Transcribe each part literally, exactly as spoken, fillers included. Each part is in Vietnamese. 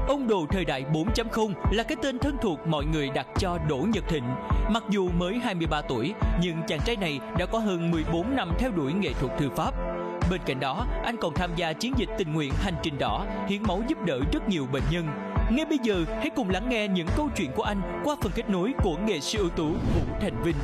Ông đồ thời đại bốn chấm không là cái tên thân thuộc mọi người đặt cho Đỗ Nhật Thịnh. Mặc dù mới hai mươi ba tuổi, nhưng chàng trai này đã có hơn mười bốn năm theo đuổi nghệ thuật thư pháp. Bên cạnh đó, anh còn tham gia chiến dịch tình nguyện Hành trình đỏ, hiến máu giúp đỡ rất nhiều bệnh nhân. Ngay bây giờ, hãy cùng lắng nghe những câu chuyện của anh qua phần kết nối của nghệ sĩ ưu tú Vũ Thành Vinh.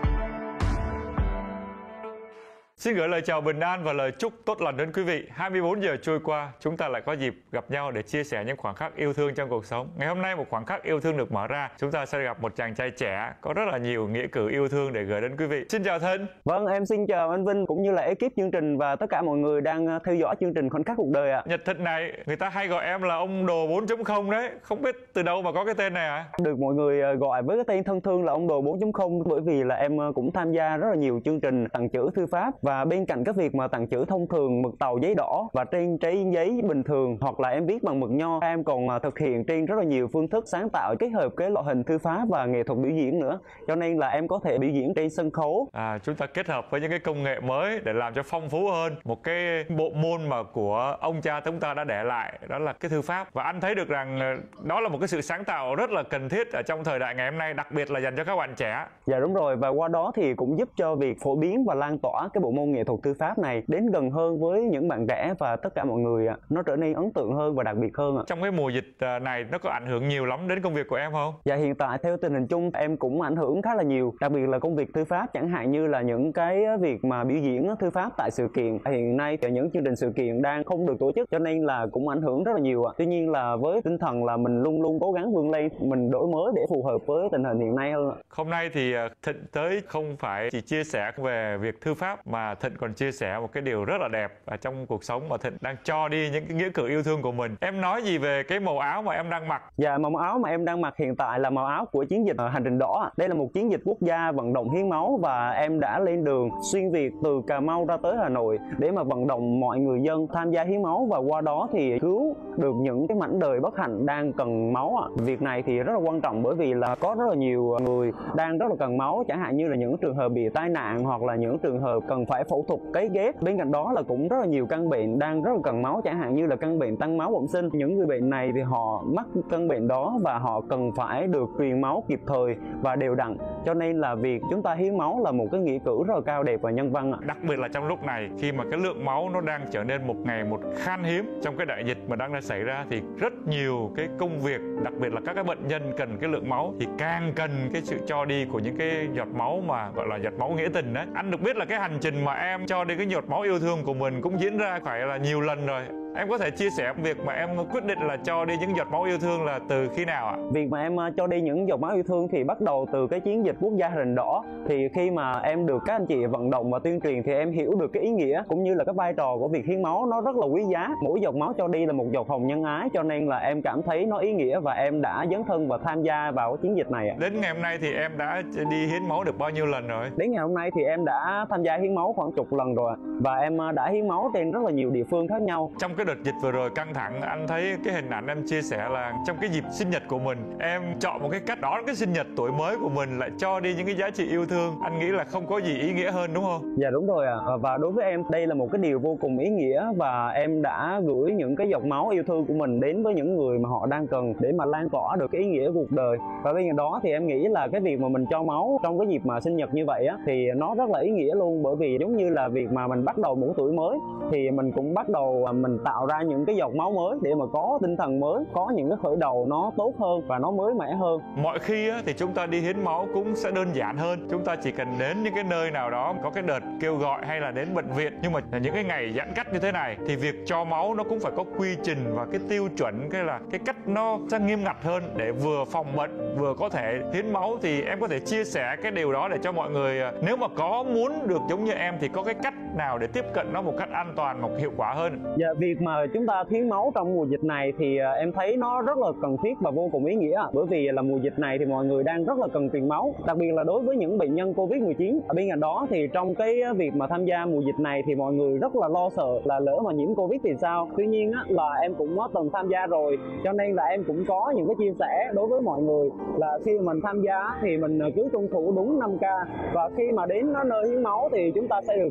Xin gửi lời chào bình an và lời chúc tốt lành đến quý vị. hai mươi bốn giờ trôi qua, chúng ta lại có dịp gặp nhau để chia sẻ những khoảnh khắc yêu thương trong cuộc sống. Ngày hôm nay một khoảnh khắc yêu thương được mở ra, chúng ta sẽ gặp một chàng trai trẻ có rất là nhiều nghĩa cử yêu thương để gửi đến quý vị. Xin chào Thịnh. Vâng, em xin chào anh Vinh cũng như là ekip chương trình và tất cả mọi người đang theo dõi chương trình Khoảnh khắc cuộc đời ạ. Nhật Thịnh này, người ta hay gọi em là ông đồ bốn chấm không đấy. Không biết từ đâu mà có cái tên này à? Được mọi người gọi với cái tên thân thương là ông đồ bốn chấm không bởi vì là em cũng tham gia rất là nhiều chương trình tặng chữ thư pháp, và bên cạnh các việc mà tặng chữ thông thường mực tàu giấy đỏ và trên trái giấy bình thường hoặc là em viết bằng mực nho, em còn thực hiện trên rất là nhiều phương thức sáng tạo kết hợp cái loại hình thư pháp và nghệ thuật biểu diễn nữa, cho nên là em có thể biểu diễn trên sân khấu. À, chúng ta kết hợp với những cái công nghệ mới để làm cho phong phú hơn một cái bộ môn mà của ông cha chúng ta đã để lại, đó là cái thư pháp. Và anh thấy được rằng đó là một cái sự sáng tạo rất là cần thiết ở trong thời đại ngày hôm nay, đặc biệt là dành cho các bạn trẻ. Dạ đúng rồi, và qua đó thì cũng giúp cho việc phổ biến và lan tỏa cái bộ môn nghệ thuật thư pháp này đến gần hơn với những bạn trẻ và tất cả mọi người, nó trở nên ấn tượng hơn và đặc biệt hơn. Trong cái mùa dịch này nó có ảnh hưởng nhiều lắm đến công việc của em không? Dạ hiện tại theo tình hình chung em cũng ảnh hưởng khá là nhiều, đặc biệt là công việc thư pháp, chẳng hạn như là những cái việc mà biểu diễn thư pháp tại sự kiện. Hiện nay thì những chương trình sự kiện đang không được tổ chức, cho nên là cũng ảnh hưởng rất là nhiều. Tuy nhiên là với tinh thần là mình luôn luôn cố gắng vươn lên, mình đổi mới để phù hợp với tình hình hiện nay hơn. Hôm nay thì Thịnh tới không phải chỉ chia sẻ về việc thư pháp, mà Thịnh còn chia sẻ một cái điều rất là đẹp ở trong cuộc sống mà Thịnh đang cho đi những cái nghĩa cử yêu thương của mình. Em nói gì về cái màu áo mà em đang mặc? Dạ, màu áo mà em đang mặc hiện tại là màu áo của chiến dịch Hành trình đỏ. Đây là một chiến dịch quốc gia vận động hiến máu, và em đã lên đường xuyên Việt từ Cà Mau ra tới Hà Nội để mà vận động mọi người dân tham gia hiến máu, và qua đó thì cứu được những cái mảnh đời bất hạnh đang cần máu ạ. Việc này thì rất là quan trọng bởi vì là có rất là nhiều người đang rất là cần máu, chẳng hạn như là những trường hợp bị tai nạn hoặc là những trường hợp cần phải phẫu thuật cấy ghép. Bên cạnh đó là cũng rất là nhiều căn bệnh đang rất là cần máu, chẳng hạn như là căn bệnh tăng máu bẩm sinh. Những người bệnh này thì họ mắc căn bệnh đó và họ cần phải được truyền máu kịp thời và đều đặn, cho nên là việc chúng ta hiến máu là một cái nghĩa cử rất là cao đẹp và nhân văn. Đặc biệt là trong lúc này khi mà cái lượng máu nó đang trở nên một ngày một khan hiếm trong cái đại dịch mà đang đang xảy ra, thì rất nhiều cái công việc, đặc biệt là các cái bệnh nhân cần cái lượng máu, thì càng cần cái sự cho đi của những cái giọt máu mà gọi là giọt máu nghĩa tình đấy. Anh được biết là cái hành trình mà em cho đi cái giọt máu yêu thương của mình cũng diễn ra phải là nhiều lần rồi. Em có thể chia sẻ việc mà em quyết định là cho đi những giọt máu yêu thương là từ khi nào ạ? Việc mà em cho đi những giọt máu yêu thương thì bắt đầu từ cái chiến dịch quốc gia Hành trình đỏ. Thì khi mà em được các anh chị vận động và tuyên truyền thì em hiểu được cái ý nghĩa cũng như là cái vai trò của việc hiến máu nó rất là quý giá. Mỗi giọt máu cho đi là một giọt hồng nhân ái, cho nên là em cảm thấy nó ý nghĩa và em đã dấn thân và tham gia vào cái chiến dịch này. Đến ngày hôm nay thì em đã đi hiến máu được bao nhiêu lần rồi? Đến ngày hôm nay thì em đã tham gia hiến máu khoảng chục lần rồi, và em đã hiến máu trên rất là nhiều địa phương khác nhau. Trong cái đợt dịch vừa rồi căng thẳng, anh thấy cái hình ảnh em chia sẻ là trong cái dịp sinh nhật của mình, em chọn một cái cách đón cái sinh nhật tuổi mới của mình lại cho đi những cái giá trị yêu thương. Anh nghĩ là không có gì ý nghĩa hơn đúng không? Dạ đúng rồi ạ. À. Và đối với em đây là một cái điều vô cùng ý nghĩa, và em đã gửi những cái giọt máu yêu thương của mình đến với những người mà họ đang cần để mà lan tỏa được cái ý nghĩa cuộc đời. Và bên cạnh đó thì em nghĩ là cái việc mà mình cho máu trong cái dịp mà sinh nhật như vậy á thì nó rất là ý nghĩa luôn, bởi vì giống như là việc mà mình bắt đầu một tuổi mới thì mình cũng bắt đầu mình tạo ra những cái giọt máu mới để mà có tinh thần mới, có những cái khởi đầu nó tốt hơn và nó mới mẻ hơn. Mọi khi á, thì chúng ta đi hiến máu cũng sẽ đơn giản hơn, chúng ta chỉ cần đến những cái nơi nào đó có cái đợt kêu gọi hay là đến bệnh viện. Nhưng mà những cái ngày giãn cách như thế này thì việc cho máu nó cũng phải có quy trình và cái tiêu chuẩn, cái là cái cách nó sẽ nghiêm ngặt hơn để vừa phòng bệnh vừa có thể hiến máu. Thì em có thể chia sẻ cái điều đó để cho mọi người, nếu mà có muốn được giống như em thì có cái cách nào để tiếp cận nó một cách an toàn, một hiệu quả hơn? Dạ, việc mà chúng ta hiến máu trong mùa dịch này thì em thấy nó rất là cần thiết và vô cùng ý nghĩa, bởi vì là mùa dịch này thì mọi người đang rất là cần truyền máu, đặc biệt là đối với những bệnh nhân Covid mười chín. Bên cạnh đó thì trong cái việc mà tham gia mùa dịch này thì mọi người rất là lo sợ là lỡ mà nhiễm Covid thì sao. Tuy nhiên á, là em cũng có từng tham gia rồi, cho nên là em cũng có những cái chia sẻ đối với mọi người là khi mình tham gia thì mình cứ tuân thủ đúng năm K, và khi mà đến nơi hiến máu thì chúng ta sẽ được phân luồng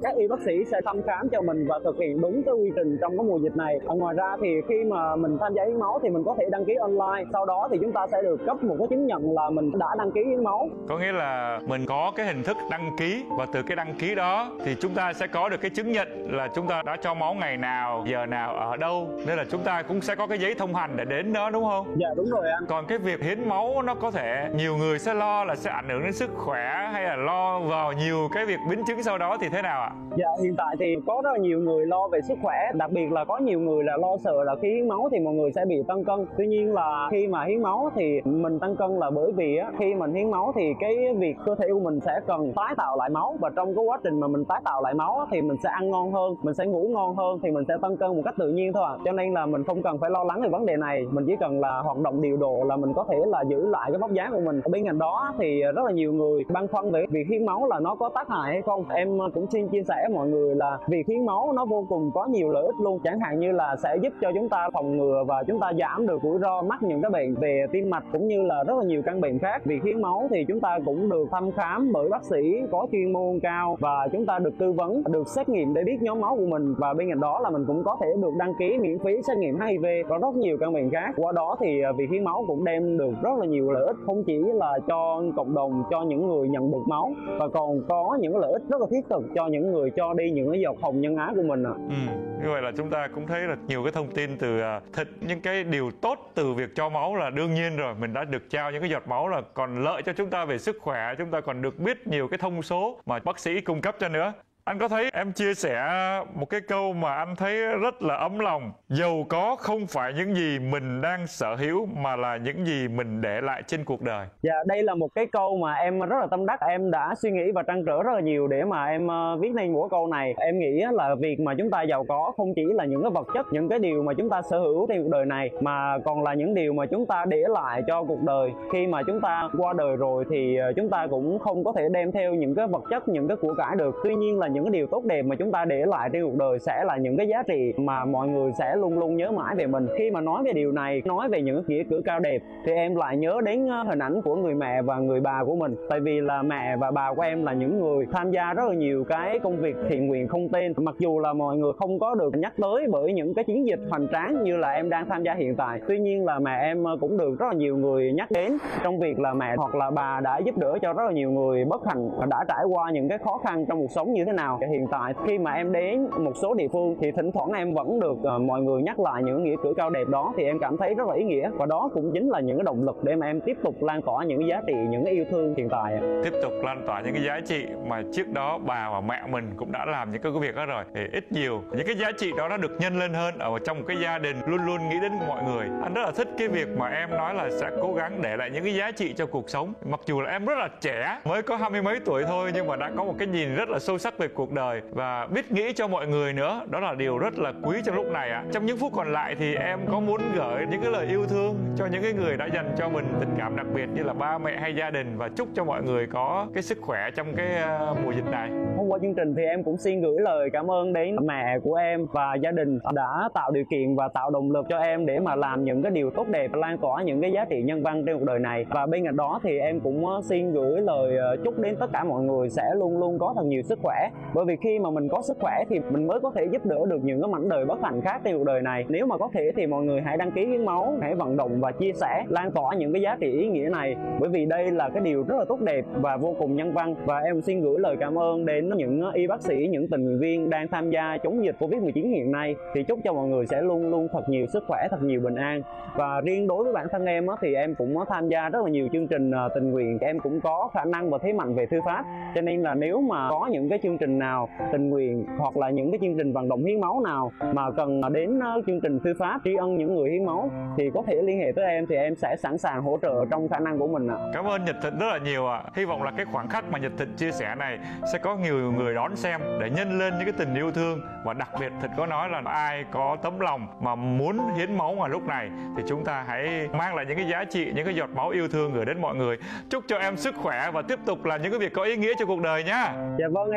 các y bác sĩ sẽ thăm khám cho mình và thực hiện đúng cái quy trình trong cái mùa dịch này. Ngoài ra thì khi mà mình tham gia hiến máu thì mình có thể đăng ký online, sau đó thì chúng ta sẽ được cấp một cái chứng nhận là mình đã đăng ký hiến máu. Có nghĩa là mình có cái hình thức đăng ký và từ cái đăng ký đó thì chúng ta sẽ có được cái chứng nhận là chúng ta đã cho máu ngày nào, giờ nào, ở đâu, nên là chúng ta cũng sẽ có cái giấy thông hành để đến đó, đúng không? Dạ đúng rồi anh. Còn cái việc hiến máu nó có thể nhiều người sẽ lo là sẽ ảnh hưởng đến sức khỏe hay là lo vào nhiều cái việc biến chứng sau đó thì thế nào ạ? Dạ hiện tại thì có rất là nhiều người lo về sức khỏe, đặc biệt là có nhiều người là lo sợ là khi hiến máu thì mọi người sẽ bị tăng cân. Tuy nhiên là khi mà hiến máu thì mình tăng cân là bởi vì á, khi mình hiến máu thì cái việc cơ thể của mình sẽ cần tái tạo lại máu, và trong cái quá trình mà mình tái tạo lại máu á, thì mình sẽ ăn ngon hơn, mình sẽ ngủ ngon hơn thì mình sẽ tăng cân một cách tự nhiên thôi ạ. À. Cho nên là mình không cần phải lo lắng về vấn đề này, mình chỉ cần là hoạt động điều độ là mình có thể là giữ lại cái vóc dáng của mình. Ở bên cạnh đó thì rất là nhiều người băn khoăn về việc hiến máu là nó có tác hại hay không. Em cũng xin chia sẻ với mọi người là việc hiến máu nó vô cùng có nhiều lợi ích luôn, chẳng hạn như là sẽ giúp cho chúng ta phòng ngừa và chúng ta giảm được rủi ro mắc những cái bệnh về tim mạch cũng như là rất là nhiều căn bệnh khác. Việc hiến máu thì chúng ta cũng được thăm khám bởi bác sĩ có chuyên môn cao và chúng ta được tư vấn, được xét nghiệm để biết nhóm máu của mình, và bên cạnh đó là mình cũng có thể được đăng ký miễn phí xét nghiệm H I V và rất nhiều căn bệnh khác. Qua đó thì việc hiến máu cũng đem được rất là nhiều lợi ích, không chỉ là cho cộng đồng, cho những người nhận được máu, và còn có những lợi ích rất là thiết thực cho những người cho đi những cái giọt hồng nhân ái của mình ạ. Ừ, như vậy là chúng ta cũng thấy là nhiều cái thông tin từ thịt, những cái điều tốt từ việc cho máu là đương nhiên rồi, mình đã được trao những cái giọt máu là còn lợi cho chúng ta về sức khỏe, chúng ta còn được biết nhiều cái thông số mà bác sĩ cung cấp cho nữa. Anh có thấy em chia sẻ một cái câu mà anh thấy rất là ấm lòng: giàu có không phải những gì mình đang sở hữu mà là những gì mình để lại trên cuộc đời. Dạ, đây là một cái câu mà em rất là tâm đắc. Em đã suy nghĩ và trăn trở rất là nhiều để mà em uh, viết nên một câu này. Em nghĩ là việc mà chúng ta giàu có không chỉ là những cái vật chất, những cái điều mà chúng ta sở hữu trên cuộc đời này, mà còn là những điều mà chúng ta để lại cho cuộc đời. Khi mà chúng ta qua đời rồi thì chúng ta cũng không có thể đem theo những cái vật chất, những cái của cải được. Tuy nhiên là những cái điều tốt đẹp mà chúng ta để lại trên cuộc đời sẽ là những cái giá trị mà mọi người sẽ luôn luôn nhớ mãi về mình. Khi mà nói về điều này, nói về những nghĩa cử cao đẹp thì em lại nhớ đến hình ảnh của người mẹ và người bà của mình. Tại vì là mẹ và bà của em là những người tham gia rất là nhiều cái công việc thiện nguyện không tên, mặc dù là mọi người không có được nhắc tới bởi những cái chiến dịch hoành tráng như là em đang tham gia hiện tại. Tuy nhiên là mẹ em cũng được rất là nhiều người nhắc đến trong việc là mẹ hoặc là bà đã giúp đỡ cho rất là nhiều người bất hạnh và đã trải qua những cái khó khăn trong cuộc sống như thế nào. Hiện tại khi mà em đến một số địa phương thì thỉnh thoảng em vẫn được uh, mọi người nhắc lại những nghĩa cử cao đẹp đó, thì em cảm thấy rất là ý nghĩa, và đó cũng chính là những cái động lực để mà em tiếp tục lan tỏa những cái giá trị, những cái yêu thương hiện tại. Tiếp tục lan tỏa những cái giá trị mà trước đó bà và mẹ mình cũng đã làm những cái việc đó rồi, thì ít nhiều những cái giá trị đó nó được nhân lên hơn ở trong một cái gia đình luôn luôn nghĩ đến mọi người. Anh rất là thích cái việc mà em nói là sẽ cố gắng để lại những cái giá trị cho cuộc sống. Mặc dù là em rất là trẻ, mới có hai mươi mấy tuổi thôi, nhưng mà đã có một cái nhìn rất là sâu sắc về cuộc đời và biết nghĩ cho mọi người nữa. Đó là điều rất là quý trong lúc này ạ. À. Trong những phút còn lại thì em có muốn gửi những cái lời yêu thương cho những cái người đã dành cho mình tình cảm đặc biệt như là ba mẹ hay gia đình, và chúc cho mọi người có cái sức khỏe trong cái uh, mùa dịch này. Hôm qua chương trình thì em cũng xin gửi lời cảm ơn đến mẹ của em và gia đình đã tạo điều kiện và tạo động lực cho em để mà làm những cái điều tốt đẹp, lan tỏa những cái giá trị nhân văn trên cuộc đời này. Và bên cạnh đó thì em cũng xin gửi lời chúc đến tất cả mọi người sẽ luôn luôn có thật nhiều sức khỏe, bởi vì khi mà mình có sức khỏe thì mình mới có thể giúp đỡ được những cái mảnh đời bất hạnh khác trên cuộc đời này. Nếu mà có thể thì mọi người hãy đăng ký hiến máu, hãy vận động và chia sẻ, lan tỏa những cái giá trị ý nghĩa này, bởi vì đây là cái điều rất là tốt đẹp và vô cùng nhân văn. Và em xin gửi lời cảm ơn đến những y bác sĩ, những tình nguyện viên đang tham gia chống dịch Covid mười chín hiện nay, thì chúc cho mọi người sẽ luôn luôn thật nhiều sức khỏe, thật nhiều bình an. Và riêng đối với bản thân em thì em cũng tham gia rất là nhiều chương trình tình nguyện, em cũng có khả năng và thế mạnh về thư pháp, cho nên là nếu mà có những cái chương trình nào tình nguyện hoặc là những cái chương trình vận động hiến máu nào mà cần đến chương trình thư pháp tri ân những người hiến máu thì có thể liên hệ tới em, thì em sẽ sẵn sàng hỗ trợ trong khả năng của mình ạ. Cảm ơn Nhật Thịnh rất là nhiều ạ. À. Hy vọng là cái khoảnh khắc mà Nhật Thịnh chia sẻ này sẽ có nhiều người đón xem để nhân lên những cái tình yêu thương, và đặc biệt Thịnh có nói là ai có tấm lòng mà muốn hiến máu vào lúc này thì chúng ta hãy mang lại những cái giá trị, những cái giọt máu yêu thương gửi đến mọi người. Chúc cho em sức khỏe và tiếp tục làm những cái việc có ý nghĩa cho cuộc đời nhá. Dạ vâng, em cảm ơn.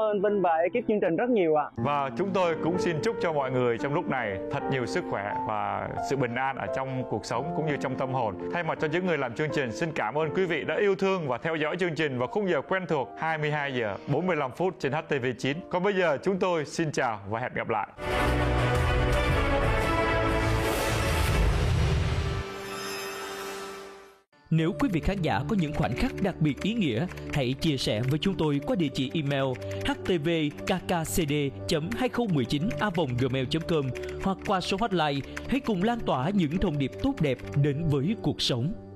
ơn Vinh và ekip chương trình rất nhiều ạ. Và chúng tôi cũng xin chúc cho mọi người trong lúc này thật nhiều sức khỏe và sự bình an ở trong cuộc sống cũng như trong tâm hồn. Thay mặt cho những người làm chương trình, xin cảm ơn quý vị đã yêu thương và theo dõi chương trình vào khung giờ quen thuộc hai mươi hai giờ bốn mươi lăm phút trên H T V chín. Còn bây giờ chúng tôi xin chào và hẹn gặp lại. Nếu quý vị khán giả có những khoảnh khắc đặc biệt ý nghĩa, hãy chia sẻ với chúng tôi qua địa chỉ email h t v k k c d chấm hai không một chín a còng gmail chấm com hoặc qua số hotline. Hãy cùng lan tỏa những thông điệp tốt đẹp đến với cuộc sống.